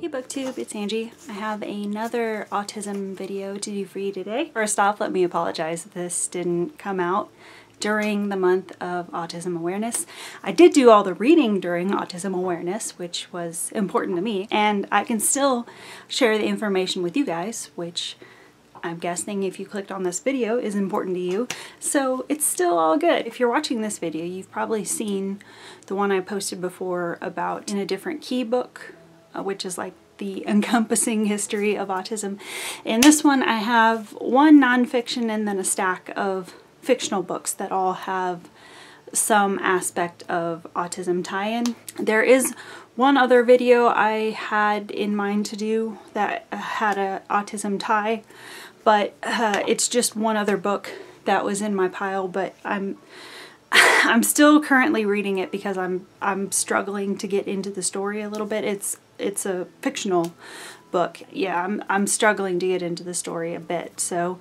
Hey BookTube, it's Angie. I have another autism video to do for you today. First off, let me apologize that this didn't come out during the month of Autism Awareness. I did do all the reading during Autism Awareness, which was important to me, and I can still share the information with you guys, which I'm guessing if you clicked on this video is important to you, so it's still all good. If you're watching this video, you've probably seen the one I posted before about In a Different Key book, which is like the encompassing history of autism. In this one I have one nonfiction and then a stack of fictional books that all have some aspect of autism tie-in. There is one other video I had in mind to do that had a autism tie, but it's just one other book that was in my pile, but I'm still currently reading it because I'm struggling to get into the story a little bit. It's a fictional book. Yeah, I'm struggling to get into the story a bit, so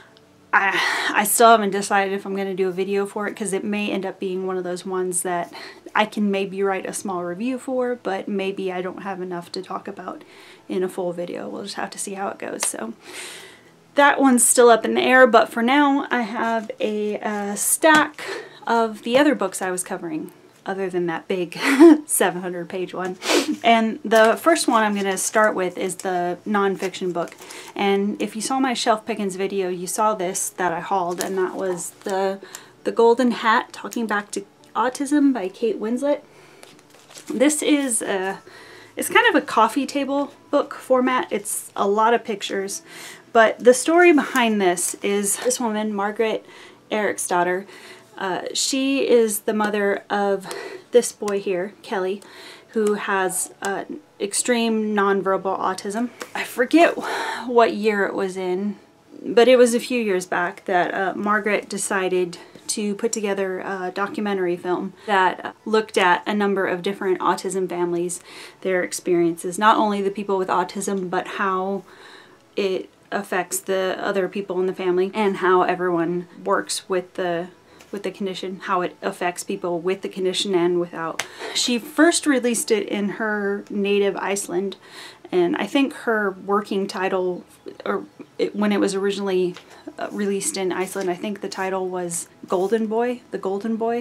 I still haven't decided if I'm going to do a video for it, because it may end up being one of those ones that I can maybe write a small review for, but maybe I don't have enough to talk about in a full video. We'll just have to see how it goes. So that one's still up in the air, but for now I have a stack of the other books I was covering, other than that big 700-page one. And the first one I'm going to start with is the nonfiction book. And if you saw my shelf pickings video, you saw this that I hauled, and that was the Golden Hat, Talking Back to Autism by Kate Winslet. This is it's kind of a coffee table book format. It's a lot of pictures, but the story behind this is this woman, Margaret Eriksdotter. She is the mother of this boy here, Kelly, who has extreme nonverbal autism. I forget what year it was in, but it was a few years back that Margaret decided to put together a documentary film that looked at a number of different autism families, their experiences, not only the people with autism, but how it affects the other people in the family and how everyone works with the condition, how it affects people with the condition and without. She first released it in her native Iceland, and I think her working title, or when it was originally released in Iceland, I think the title was Golden Boy, The Golden Boy,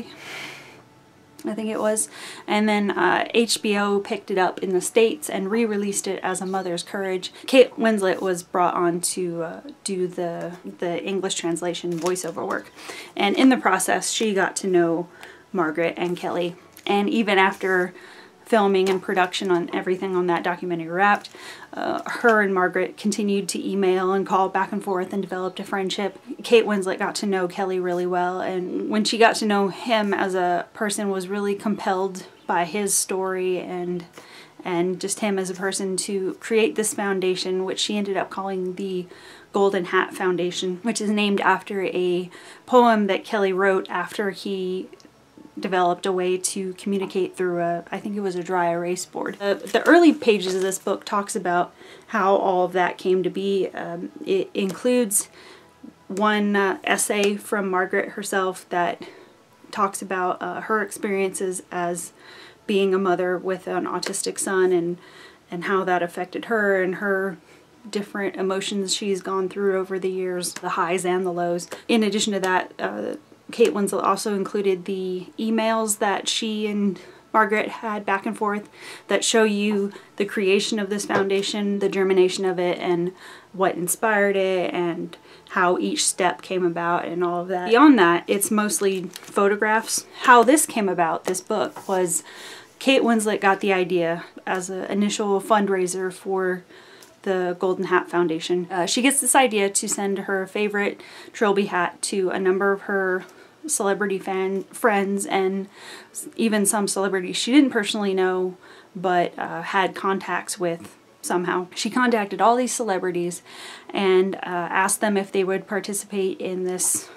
I think it was. And then HBO picked it up in the States and re-released it as A Mother's Courage. Kate Winslet was brought on to do the English translation voiceover work. And in the process, she got to know Margaret and Kelly. And even after filming and production on everything on that documentary wrapped, her and Margaret continued to email and call back and forth and developed a friendship. Kate Winslet got to know Kelly really well, and when she got to know him as a person, was really compelled by his story and just him as a person to create this foundation, which she ended up calling the Golden Hat Foundation, which is named after a poem that Kelly wrote after he developed a way to communicate through I think it was a dry erase board. The early pages of this book talks about how all of that came to be. It includes one essay from Margaret herself that talks about her experiences as being a mother with an autistic son and how that affected her and her different emotions she's gone through over the years, the highs and the lows. In addition to that, Kate Winslet also included the emails that she and Margaret had back and forth that show you the creation of this foundation, the germination of it, and what inspired it, and how each step came about and all of that. Beyond that, it's mostly photographs. How this came about, this book, was Kate Winslet got the idea as an initial fundraiser for the Golden Hat Foundation. She gets this idea to send her favorite Trilby hat to a number of her celebrity friends and even some celebrities she didn't personally know but had contacts with somehow. She contacted all these celebrities and asked them if they would participate in this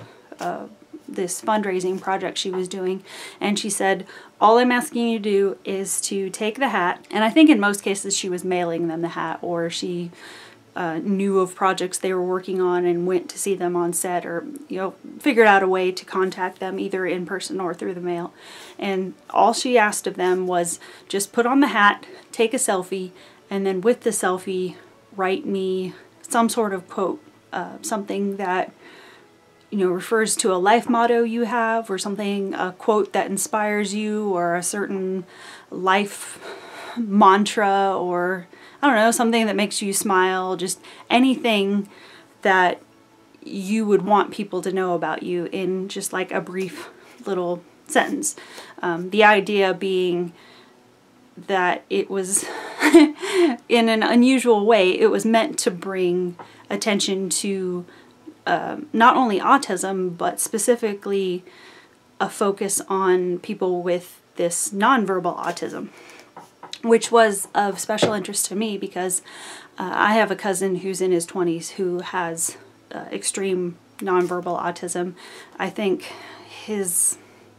this fundraising project she was doing, and she said, all I'm asking you to do is to take the hat, and I think in most cases she was mailing them the hat, or she knew of projects they were working on and went to see them on set, or figured out a way to contact them either in person or through the mail. And all she asked of them was just put on the hat, take a selfie, and then with the selfie, write me some sort of quote, something that, you know, refers to a life motto you have, or something, a quote that inspires you, or a certain life mantra, or I don't know, something that makes you smile, just anything that you would want people to know about you in just like a brief little sentence. The idea being that it was, in an unusual way, it was meant to bring attention to not only autism, but specifically a focus on people with this nonverbal autism, which was of special interest to me because I have a cousin who's in his 20s who has extreme nonverbal autism. I think his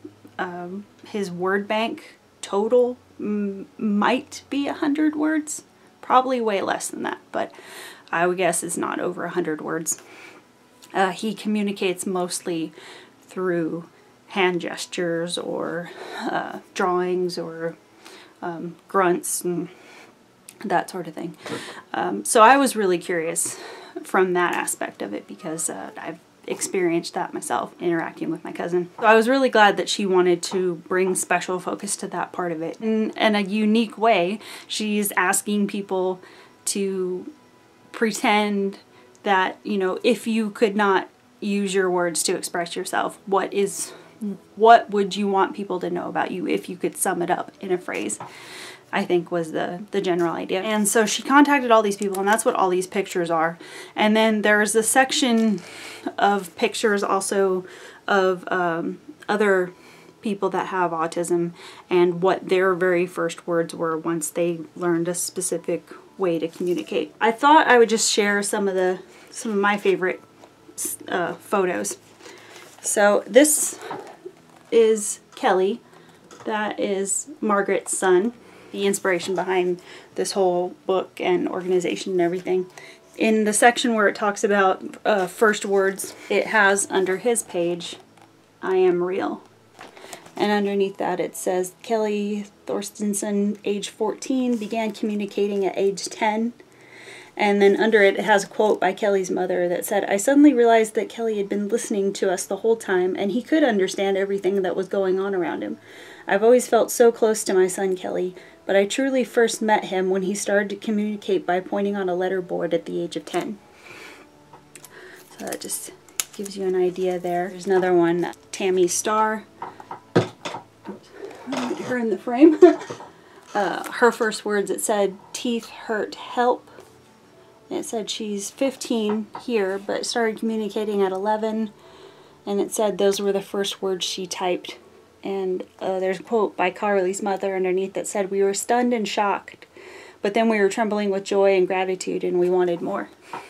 word bank total might be 100 words, probably way less than that, but I would guess it's not over 100 words. He communicates mostly through hand gestures or drawings or grunts and that sort of thing. So I was really curious from that aspect of it because I've experienced that myself interacting with my cousin. So I was really glad that she wanted to bring special focus to that part of it. In a unique way, she's asking people to pretend that, you know, if you could not use your words to express yourself, what would you want people to know about you if you could sum it up in a phrase, I think was the general idea. And so she contacted all these people, and that's what all these pictures are. And then there's a section of pictures also of other people that have autism and what their very first words were once they learned a specific way to communicate. I thought I would just share some of my favorite photos. So this is Kelly. That is Margaret's son, the inspiration behind this whole book and organization and everything. In the section where it talks about first words, it has under his page, "I am real." And underneath that it says, Kelly Thorstensen, age 14, began communicating at age 10. And then under it, it has a quote by Kelly's mother that said, "I suddenly realized that Kelly had been listening to us the whole time, and he could understand everything that was going on around him. I've always felt so close to my son Kelly, but I truly first met him when he started to communicate by pointing on a letterboard at the age of 10. So that just gives you an idea there. There's another one, Tammy Starr. Put her in the frame. Her first words, it said, "Teeth hurt, help." And it said she's 15 here, but started communicating at 11. And it said those were the first words she typed. And there's a quote by Carly's mother underneath that said, "We were stunned and shocked, but then we were trembling with joy and gratitude, and we wanted more."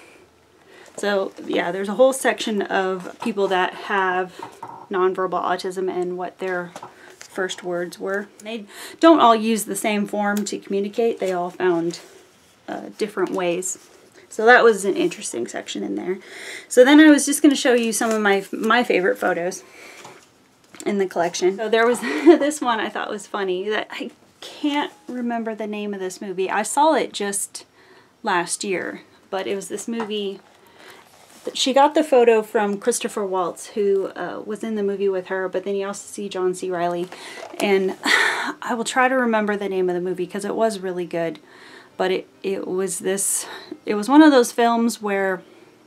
So yeah, there's a whole section of people that have nonverbal autism and what their first words were. They don't all use the same form to communicate. They all found different ways. So that was an interesting section in there. So then I was just going to show you some of my favorite photos in the collection. So there was this one I thought was funny that I can't remember the name of this movie. I saw it just last year, but it was this movie. She got the photo from Christopher Waltz, who was in the movie with her, but then you also see John C. Reilly. And I will try to remember the name of the movie because it was really good. But it was one of those films where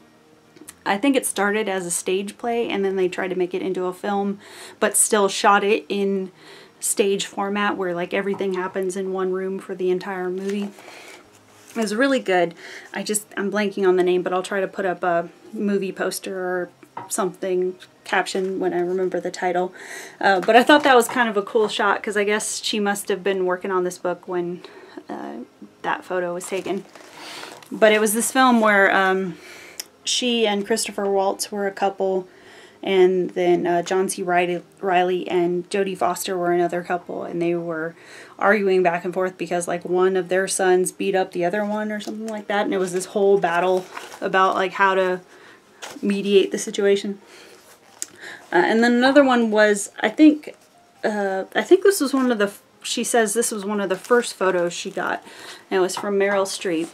I think it started as a stage play and then they tried to make it into a film, but still shot it in stage format where like everything happens in one room for the entire movie. It was really good. I'm blanking on the name, but I'll try to put up a movie poster or something, caption when I remember the title. But I thought that was kind of a cool shot because I guess she must have been working on this book when that photo was taken. But it was this film where she and Christopher Waltz were a couple, and then John C. Reilly and Jodie Foster were another couple, and they were arguing back and forth because like one of their sons beat up the other one or something like that, and it was this whole battle about like how to mediate the situation. And then another one was, I think this was one of the she says this was one of the first photos she got, and it was from Meryl Streep.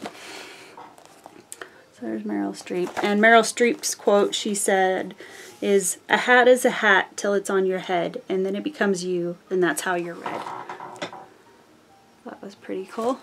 So there's Meryl Streep. And Meryl Streep's quote, she said, is, "A hat is a hat till it's on your head, and then it becomes you, and that's how you're read." That was pretty cool.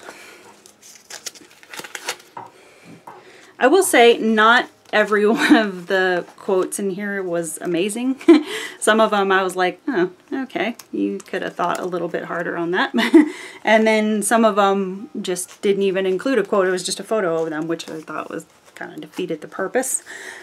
I will say not every one of the quotes in here was amazing. Some of them I was like, oh, okay, you could have thought a little bit harder on that. And then some of them just didn't even include a quote. It was just a photo of them, which I thought was kind of defeated the purpose.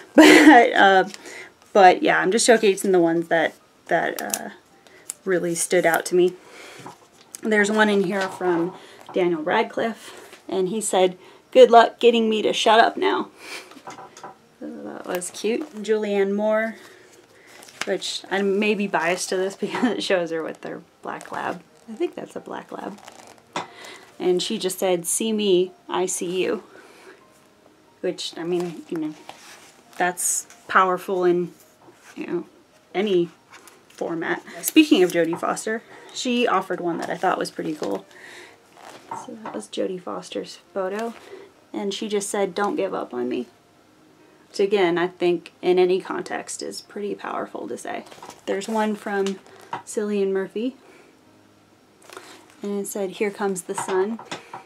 But yeah, I'm just showcasing the ones that really stood out to me. There's one in here from Daniel Radcliffe, and he said, "Good luck getting me to shut up now." So that was cute. Julianne Moore, which I may be biased to this because it shows her with their black lab. I think that's a black lab. And she just said, "See me, I see you." Which, I mean, you know, that's powerful in, you know, any format. Speaking of Jodie Foster, she offered one that I thought was pretty cool. So that was Jodie Foster's photo. And she just said, "Don't give up on me." Which again, I think in any context is pretty powerful to say. There's one from Cillian Murphy. And it said, "Here comes the sun."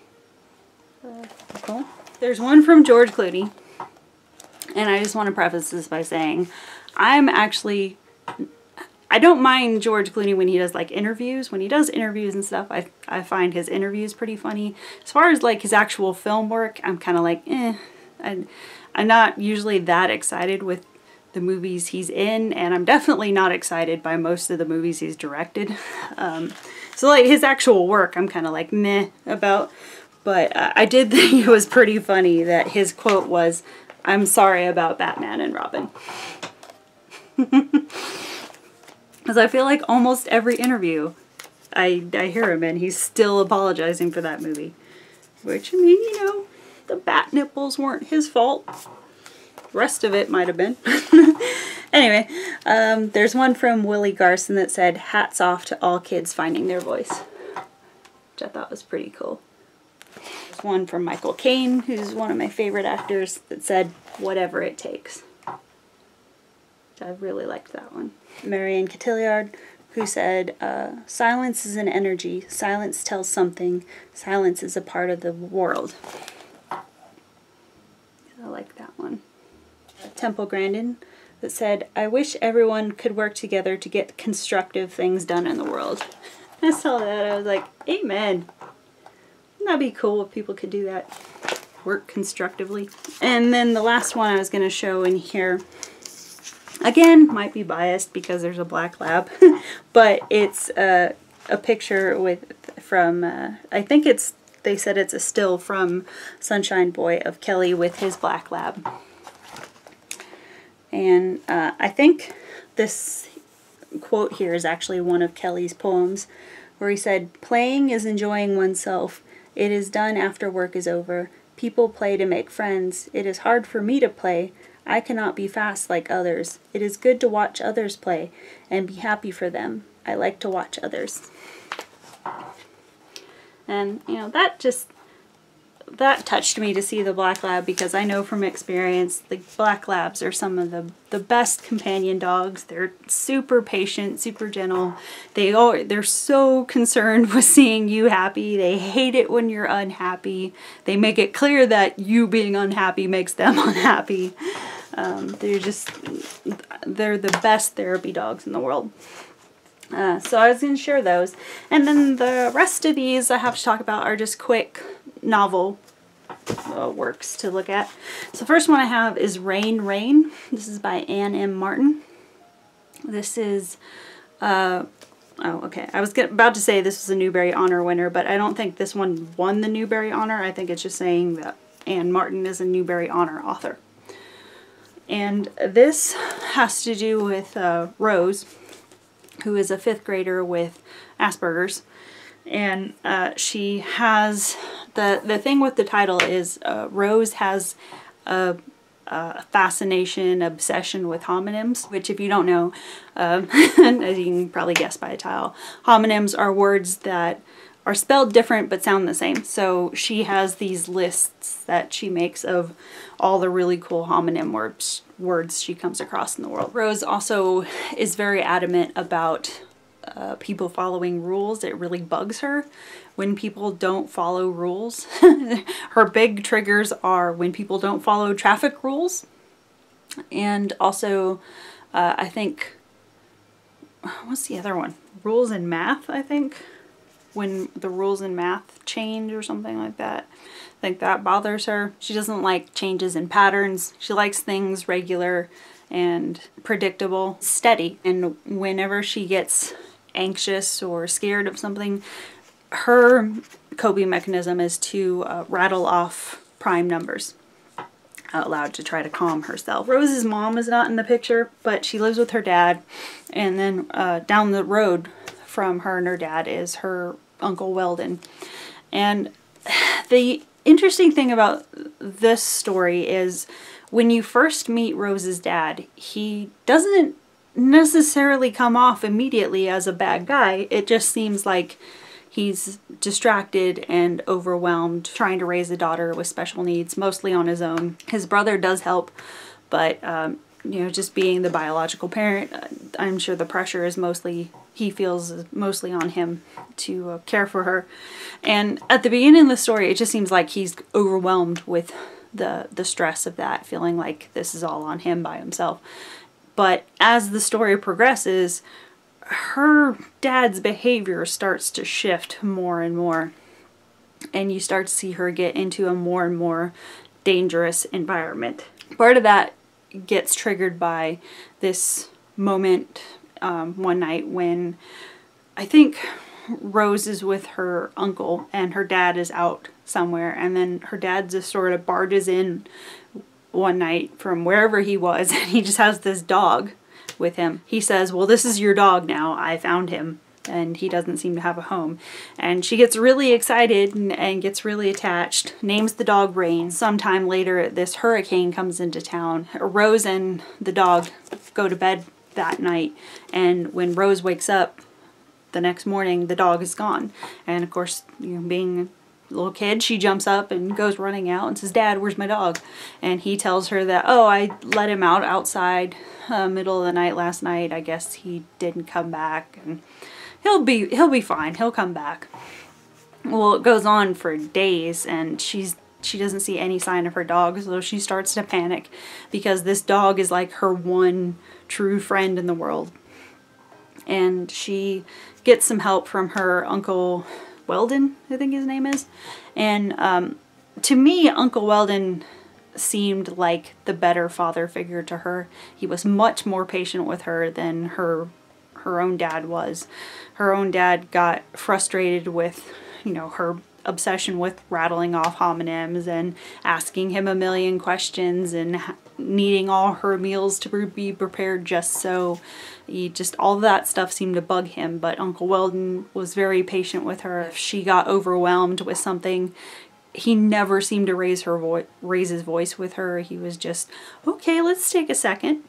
Cool. There's one from George Clooney. And I just want to preface this by saying, I don't mind George Clooney when he does like interviews. When he does interviews and stuff, I find his interviews pretty funny. As far as like his actual film work, I'm kind of like, eh. I'm not usually that excited with the movies he's in, and I'm definitely not excited by most of the movies he's directed. So like his actual work, I'm kind of like meh about. But I did think it was pretty funny that his quote was, "I'm sorry about Batman and Robin." Because I feel like almost every interview I hear him in, he's still apologizing for that movie. Which, I mean, you know, the bat nipples weren't his fault. The rest of it might have been. Anyway, there's one from Willie Garson that said, "Hats off to all kids finding their voice." Which I thought was pretty cool. There's one from Michael Caine, who's one of my favorite actors, that said, "Whatever it takes." I really liked that one. Marianne Cotillard, who said, "Silence is an energy. Silence tells something. Silence is a part of the world." I like that one. Temple Grandin, that said, "I wish everyone could work together to get constructive things done in the world." I saw that, I was like, amen. That'd be cool if people could do that. Work constructively. And then the last one I was going to show in here, again, might be biased because there's a black lab, but it's a picture from, I think they said it's a still from Sunshine Boy of Kelly with his black lab. And I think this quote here is actually one of Kelly's poems, where he said, "Playing is enjoying oneself. It is done after work is over. People play to make friends. It is hard for me to play. I cannot be fast like others. It is good to watch others play and be happy for them. I like to watch others." And, you know, that touched me to see the black lab, because I know from experience the black labs are some of the best companion dogs. They're super patient, super gentle. They're so concerned with seeing you happy. They hate it when you're unhappy. They make it clear that you being unhappy makes them unhappy. They're the best therapy dogs in the world. So I was going to share those. And then the rest of these I have to talk about are just quick novel works to look at. So the first one I have is Rain, Rain. This is by Anne M. Martin. This is, oh, okay. I was about to say this was a Newbery Honor winner, but I don't think this one won the Newbery Honor. I think it's just saying that Anne Martin is a Newbery Honor author. And this has to do with Rose, who is a 5th grader with Asperger's. And she has, the thing with the title is Rose has a fascination, obsession with homonyms, which if you don't know, as you can probably guess by the title, homonyms are words that are spelled different but sound the same. So she has these lists that she makes of all the really cool homonym words she comes across in the world. Rose also is very adamant about people following rules. It really bugs her when people don't follow rules. Her big triggers are when people don't follow traffic rules, and also I think, what's the other one? Rules in math, I think. When the rules in math change or something like that. I think that bothers her. She doesn't like changes in patterns. She likes things regular and predictable, steady. And whenever she gets anxious or scared of something, her coping mechanism is to rattle off prime numbers out loud to try to calm herself. Rose's mom is not in the picture, but she lives with her dad, and then down the road from her and her dad is her Uncle Weldon. And the interesting thing about this story is when you first meet Rose's dad, he doesn't necessarily come off immediately as a bad guy. It just seems like he's distracted and overwhelmed trying to raise a daughter with special needs, mostly on his own. His brother does help, but you know, just being the biological parent, I'm sure the pressure is mostly, he feels mostly on him to care for her. And at the beginning of the story, it just seems like he's overwhelmed with the stress of that, feeling like this is all on him by himself. But as the story progresses, her dad's behavior starts to shift more and more, and you start to see her get into a more and more dangerous environment. Part of that gets triggered by this moment one night when I think Rose is with her uncle and her dad is out somewhere, and then her dad just sort of barges in one night from wherever he was, and he just has this dog with him. He says, well, this is your dog now, I found him, and he doesn't seem to have a home. And she gets really excited and gets really attached, names the dog Rain. Sometime later, this hurricane comes into town. Rose and the dog go to bed that night, and when Rose wakes up the next morning, the dog is gone. And of course, you know, being a little kid, she jumps up and goes running out and says, Dad, where's my dog? And he tells her that, oh, I let him out outside middle of the night last night. I guess he didn't come back, and he'll be fine. He'll come back. Well, it goes on for days, and she doesn't see any sign of her dog, so she starts to panic because this dog is like her one true friend in the world. And she gets some help from her Uncle Weldon, I think his name is. And to me, Uncle Weldon seemed like the better father figure to her. He was much more patient with her than her own dad was. Her own dad got frustrated with, you know, her obsession with rattling off homonyms and asking him a million questions and needing all her meals to be prepared just so. All of that stuff seemed to bug him, but Uncle Weldon was very patient with her. If she got overwhelmed with something, he never seemed to raise his voice with her. He was just, okay, let's take a second.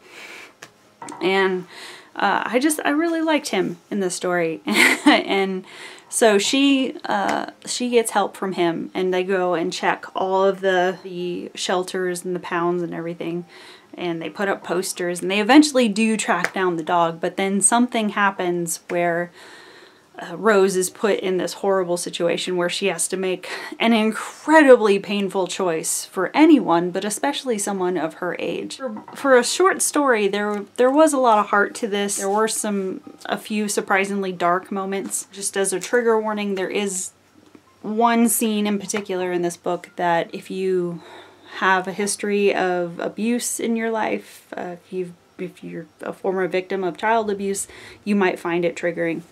And I really liked him in the story. And so she gets help from him, and they go and check all of the shelters and the pounds and everything, and they put up posters, and they eventually do track down the dog. But then something happens where Rose is put in this horrible situation where she has to make an incredibly painful choice for anyone, but especially someone of her age. For a short story, there was a lot of heart to this. There were a few surprisingly dark moments. Just as a trigger warning, there is one scene in particular in this book that if you have a history of abuse in your life, if you're a former victim of child abuse, you might find it triggering.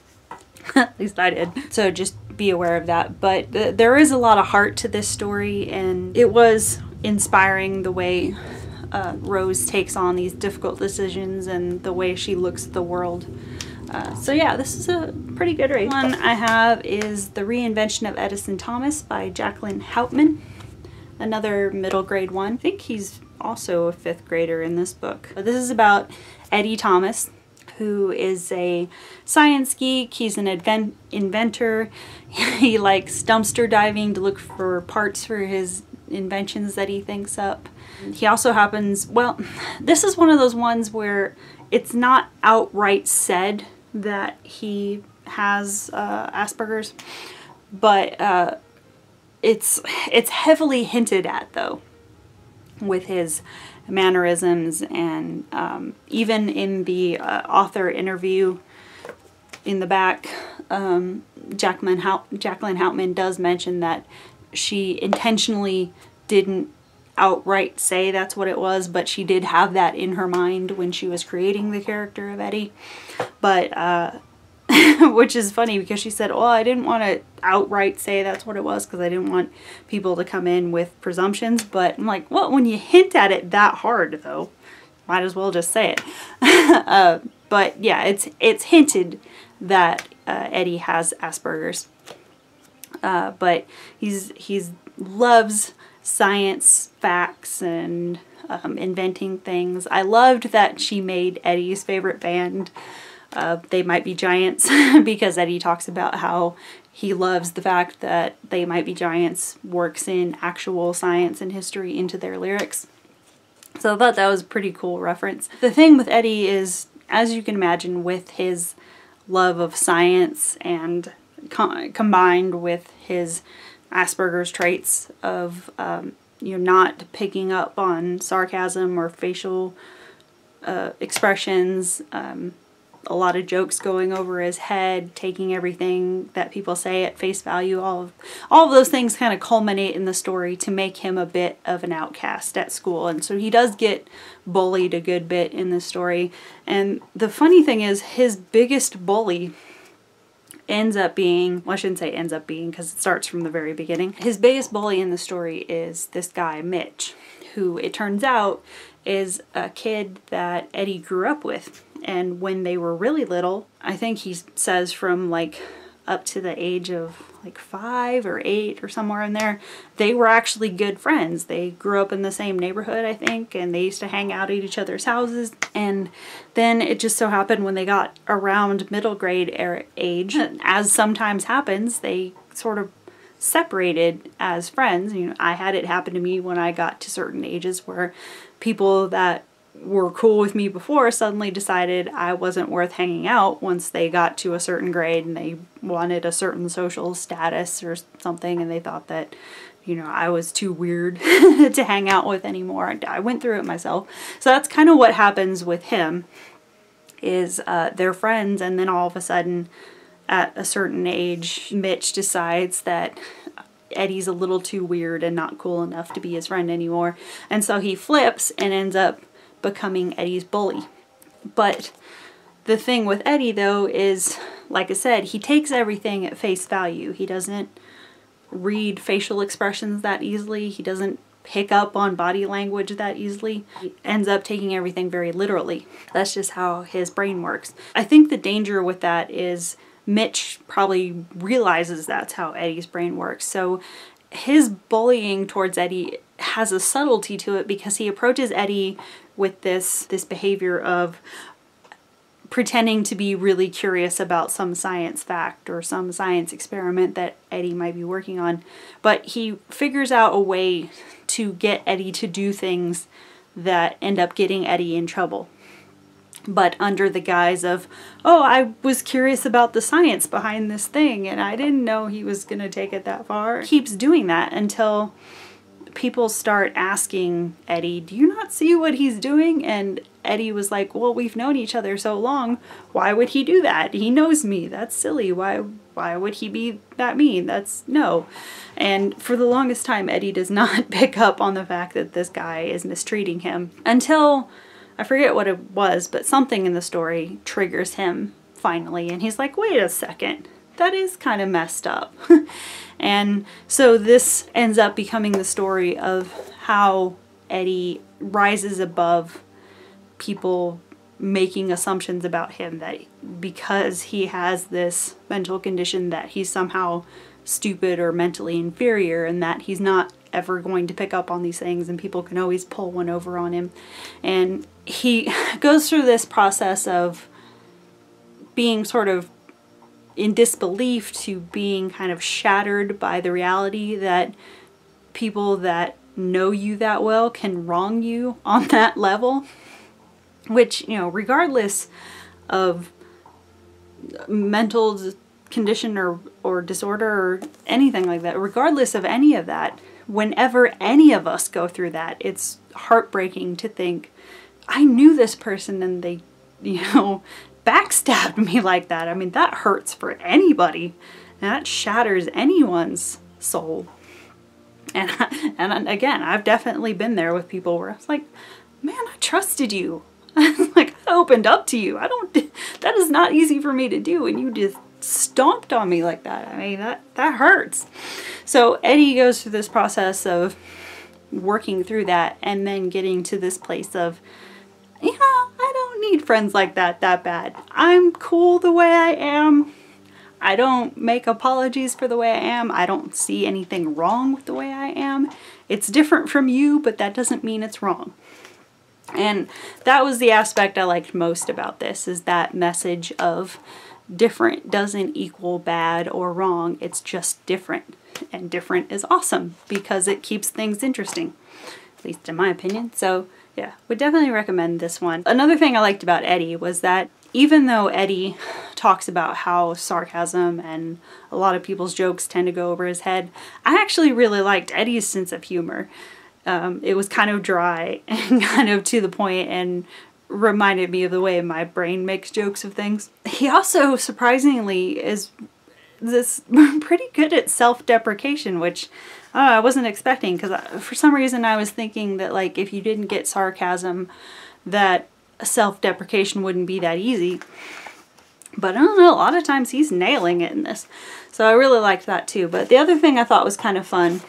At least I did. So just be aware of that. But there is a lot of heart to this story, and it was inspiring the way Rose takes on these difficult decisions and the way she looks at the world. So yeah, this is a pretty good read. One I have is The Reinvention of Edison Thomas by Jacqueline Houtman. Another middle grade one. I think he's also a 5th grader in this book. But this is about Eddie Thomas, who is a science geek. He's an inventor. He likes dumpster diving to look for parts for his inventions that he thinks up. He also happens, well, this is one of those ones where it's not outright said that he has Asperger's, but it's heavily hinted at though, with his mannerisms, and even in the author interview in the back, Jacqueline Houtman does mention that she intentionally didn't outright say that's what it was, but she did have that in her mind when she was creating the character of Eddie. But which is funny because she said, well, I didn't want to outright say that's what it was because I didn't want people to come in with presumptions. But I'm like, well, when you hint at it that hard though, might as well just say it. But yeah, it's hinted that Eddie has Asperger's. But he's loves science facts and inventing things. I loved that she made Eddie's favorite band They Might Be Giants because Eddie talks about how he loves the fact that They Might Be Giants works in actual science and history into their lyrics. So I thought that was a pretty cool reference. The thing with Eddie is, as you can imagine, with his love of science and combined with his Asperger's traits of not picking up on sarcasm or facial expressions, a lot of jokes going over his head, taking everything that people say at face value, all of those things kind of culminate in the story to make him a bit of an outcast at school. And so he does get bullied a good bit in the story. And the funny thing is, his biggest bully ends up being, well, I shouldn't say ends up being because it starts from the very beginning. His biggest bully in the story is this guy, Mitch, who it turns out is a kid that Eddie grew up with. And when they were really little, I think he says from like up to the age of like 5 or 8 or somewhere in there, they were actually good friends. They grew up in the same neighborhood, I think, and they used to hang out at each other's houses. And then it just so happened when they got around middle grade age, as sometimes happens, they sort of separated as friends. You know, I had it happen to me when I got to certain ages where people that were cool with me before suddenly decided I wasn't worth hanging out once they got to a certain grade and they wanted a certain social status or something, and they thought that, you know, I was too weird to hang out with anymore. I went through it myself. So that's kind of what happens with him, is they're friends, and then all of a sudden at a certain age, Mitch decides that Eddie's a little too weird and not cool enough to be his friend anymore. And so he flips and ends up becoming Eddie's bully. But the thing with Eddie though is, like I said, he takes everything at face value. He doesn't read facial expressions that easily. He doesn't pick up on body language that easily. He ends up taking everything very literally. That's just how his brain works. I think the danger with that is Mitch probably realizes that's how Eddie's brain works. So his bullying towards Eddie has a subtlety to it because he approaches Eddie with this behavior of pretending to be really curious about some science fact or some science experiment that Eddie might be working on. But he figures out a way to get Eddie to do things that end up getting Eddie in trouble. But under the guise of, oh, I was curious about the science behind this thing and I didn't know he was going to take it that far. He keeps doing that until people start asking Eddie, do you not see what he's doing? And Eddie was like, well, we've known each other so long. Why would he do that? He knows me. That's silly. Why would he be that mean? That's no. And for the longest time, Eddie does not pick up on the fact that this guy is mistreating him until, I forget what it was, but something in the story triggers him finally. And he's like, wait a second, that is kind of messed up. And so this ends up becoming the story of how Eddie rises above people making assumptions about him, that because he has this mental condition that he's somehow stupid or mentally inferior, and that he's not ever going to pick up on these things and people can always pull one over on him. And he goes through this process of being sort of in disbelief to being kind of shattered by the reality that people that know you that well can wrong you on that level, which, you know, regardless of mental condition or disorder or anything like that, regardless of any of that, whenever any of us go through that, it's heartbreaking to think, I knew this person and they, you know, backstabbed me like that. I mean, that hurts for anybody, and that shatters anyone's soul. And again, I've definitely been there with people where I was like, man, I trusted you. Like, I opened up to you. That is not easy for me to do, and you just stomped on me like that. I mean, that hurts. So Eddie goes through this process of working through that and then getting to this place of, you know, I don't need friends like that bad. I'm cool the way I am. I don't make apologies for the way I am. I don't see anything wrong with the way I am. It's different from you, but that doesn't mean it's wrong. And that was the aspect I liked most about this, is that message of different doesn't equal bad or wrong. It's just different. And different is awesome because it keeps things interesting, at least in my opinion. So yeah, would definitely recommend this one. Another thing I liked about Eddie was that even though Eddie talks about how sarcasm and a lot of people's jokes tend to go over his head, I actually really liked Eddie's sense of humor. It was kind of dry and kind of to the point and reminded me of the way my brain makes jokes of things. He also surprisingly is pretty good at self-deprecation, which I wasn't expecting, because for some reason I was thinking that, like, if you didn't get sarcasm, that self-deprecation wouldn't be that easy. But I don't know, a lot of times he's nailing it in this. So I really liked that too. But the other thing I thought was kind of fun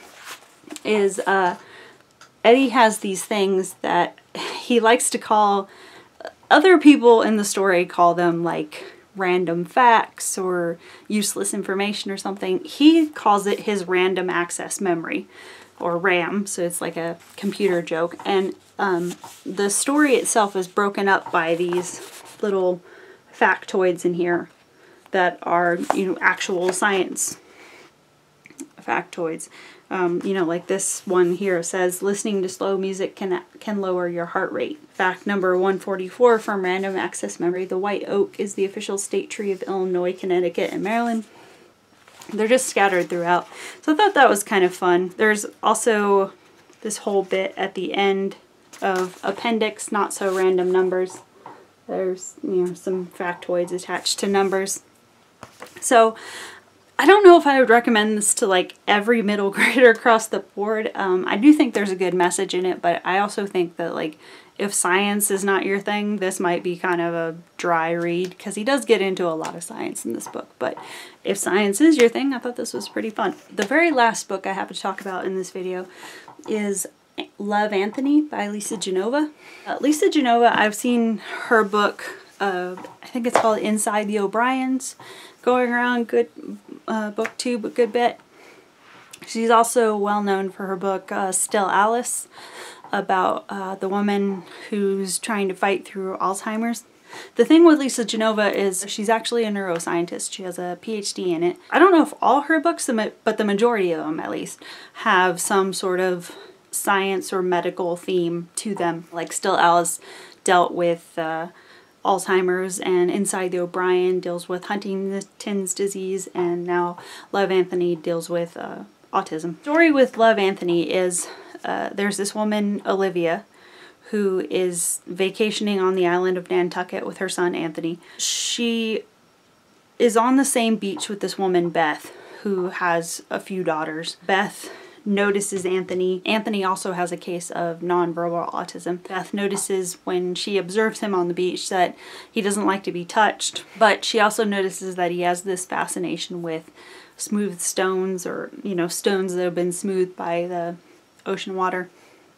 is Eddie has these things that he likes to call, other people in the story call them like random facts or useless information or something. He calls it his random access memory, or RAM, so it's like a computer joke. And the story itself is broken up by these little factoids in here that are, you know, actual science factoids. You know, like this one here says, listening to slow music can lower your heart rate. Fact number 144 from Random Access Memory: the white oak is the official state tree of Illinois, Connecticut, and Maryland. They're just scattered throughout. So I thought that was kind of fun. There's also this whole bit at the end of appendix, not so random numbers. There's, you know, some factoids attached to numbers. So I don't know if I would recommend this to like every middle grader across the board. I do think there's a good message in it, but I also think that, like, if science is not your thing, this might be kind of a dry read, because he does get into a lot of science in this book. But if science is your thing, I thought this was pretty fun. The very last book I have to talk about in this video is Love, Anthony by Lisa Genova. Lisa Genova, I've seen her book, I think it's called Inside the O'Briens, going around good booktube a good bit. She's also well known for her book Still Alice, about the woman who's trying to fight through Alzheimer's. The thing with Lisa Genova is she's actually a neuroscientist. She has a PhD in it. I don't know if all her books, but the majority of them at least, have some sort of science or medical theme to them. Like Still Alice dealt with Alzheimer's, and Inside the O'Brien deals with Huntington's disease, and now Love, Anthony deals with autism. The story with Love, Anthony is there's this woman, Olivia, who is vacationing on the island of Nantucket with her son, Anthony. She is on the same beach with this woman, Beth, who has a few daughters. Beth notices Anthony. Anthony also has a case of nonverbal autism. Beth notices when she observes him on the beach that he doesn't like to be touched, but she also notices that he has this fascination with smooth stones, or, you know, stones that have been smoothed by the ocean water.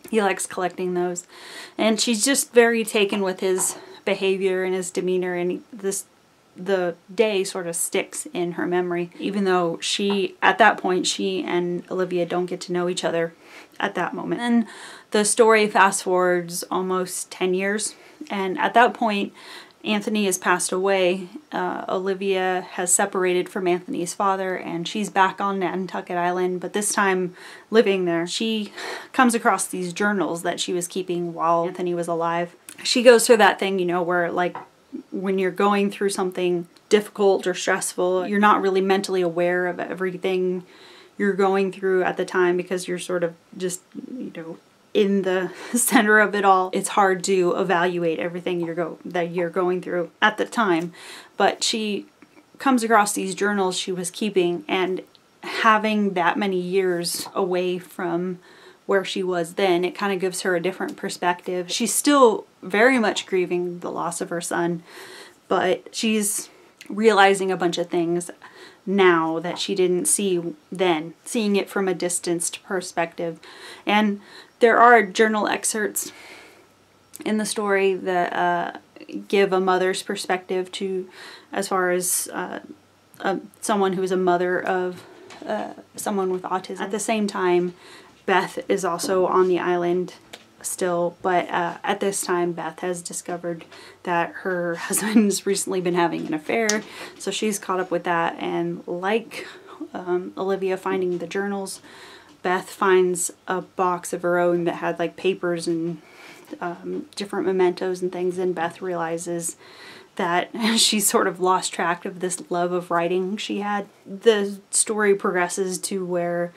He likes collecting those. And she's just very taken with his behavior and his demeanor, and the day sort of sticks in her memory, even though at that point, she and Olivia don't get to know each other at that moment. And the story fast forwards almost 10 years, and at that point, Anthony has passed away. Olivia has separated from Anthony's father, and she's back on Nantucket Island, but this time living there. She comes across these journals that she was keeping while Anthony was alive. She goes through that thing, you know, where like when you're going through something difficult or stressful, you're not really mentally aware of everything you're going through at the time because you're sort of just, you know, in the center of it all. It's hard to evaluate everything that you're going through at the time. But she comes across these journals she was keeping, and having that many years away from where she was then, it kind of gives her a different perspective. She's still very much grieving the loss of her son, but she's realizing a bunch of things now that she didn't see then, seeing it from a distanced perspective. And there are journal excerpts in the story that give a mother's perspective to, as far as someone who is a mother of someone with autism. At the same time, Beth is also on the island still, but at this time Beth has discovered that her husband's recently been having an affair, so she's caught up with that. And like Olivia finding the journals, Beth finds a box of her own that had like papers and different mementos and things, and Beth realizes that she's sort of lost track of this love of writing she had. The story progresses to where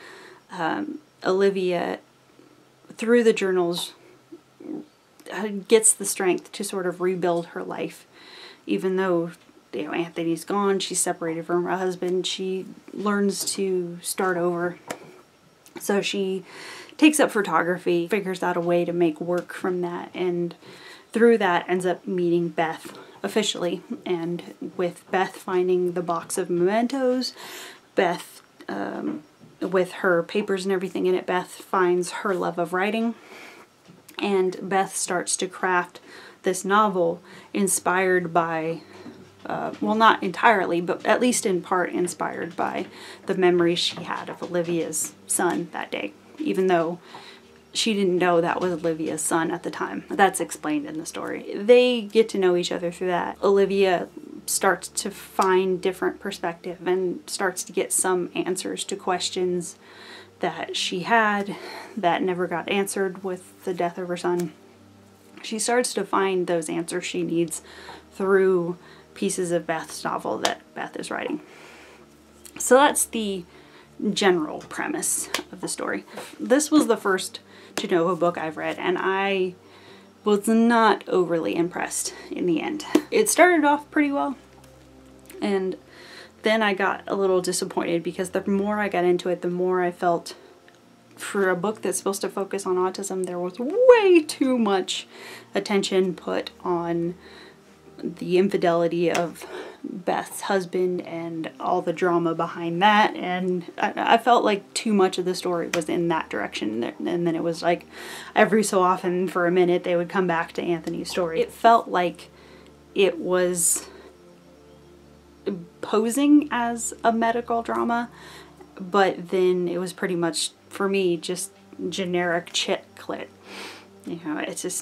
Olivia, through the journals, gets the strength to sort of rebuild her life. Even though, you know, Anthony's gone, she's separated from her husband, she learns to start over. So she takes up photography, figures out a way to make work from that, and through that ends up meeting Beth officially. And with Beth finding the box of mementos, Beth, with her papers and everything in it, Beth finds her love of writing, and Beth starts to craft this novel inspired by, well, not entirely, but at least in part inspired by the memories she had of Olivia's son that day, even though she didn't know that was Olivia's son at the time. That's explained in the story. They get to know each other through that. Olivia starts to find different perspective and starts to get some answers to questions that she had that never got answered with the death of her son. She starts to find those answers she needs through pieces of Beth's novel that Beth is writing. So that's the general premise of the story. This was the first Genova book I've read, and I was not overly impressed in the end. It started off pretty well, and then I got a little disappointed because the more I got into it, the more I felt, for a book that's supposed to focus on autism, there was way too much attention put on the infidelity of Beth's husband and all the drama behind that, and I felt like too much of the story was in that direction. And then it was like every so often for a minute they would come back to Anthony's story. It felt like it was posing as a medical drama, but then it was pretty much, for me, just generic chick lit. You know, it's just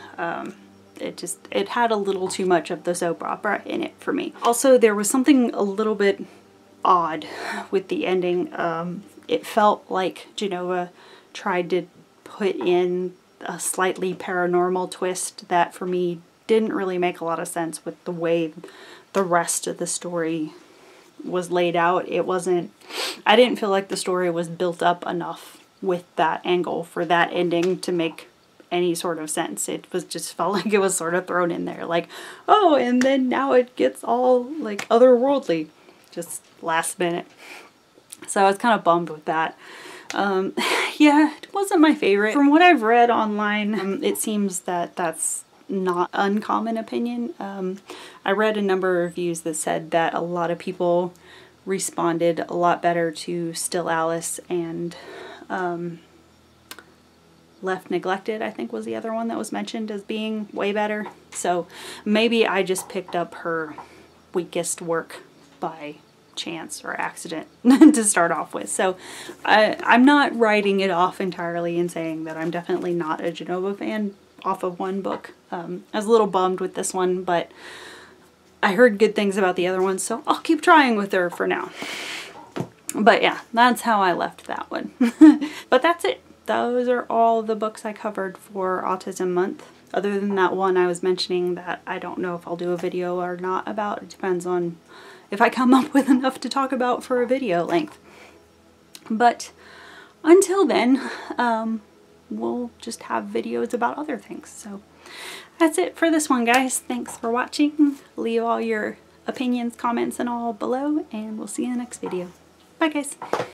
it had a little too much of the soap opera in it for me. Also, there was something a little bit odd with the ending. It felt like Genova tried to put in a slightly paranormal twist that for me didn't really make a lot of sense with the way the rest of the story was laid out. I didn't feel like the story was built up enough with that angle for that ending to make any sort of sense. It was just felt like it was sort of thrown in there, like, oh, and then now it gets all like otherworldly, just last minute. So I was kind of bummed with that. Yeah, it wasn't my favorite. From what I've read online, it seems that that's not uncommon opinion. I read a number of reviews that said that a lot of people responded a lot better to Still Alice and Left Neglected, I think was the other one that was mentioned as being way better. So maybe I just picked up her weakest work by chance or accident to start off with. So I'm not writing it off entirely and saying that I'm definitely not a Genova fan off of one book. I was a little bummed with this one, but I heard good things about the other one, so I'll keep trying with her for now. But yeah, that's how I left that one. But that's it. Those are all the books I covered for Autism Month. Other than that one I was mentioning that I don't know if I'll do a video or not about. It depends on if I come up with enough to talk about for a video length. But until then, we'll just have videos about other things. So that's it for this one, guys. Thanks for watching. Leave all your opinions, comments, and all below, and we'll see you in the next video. Bye, guys.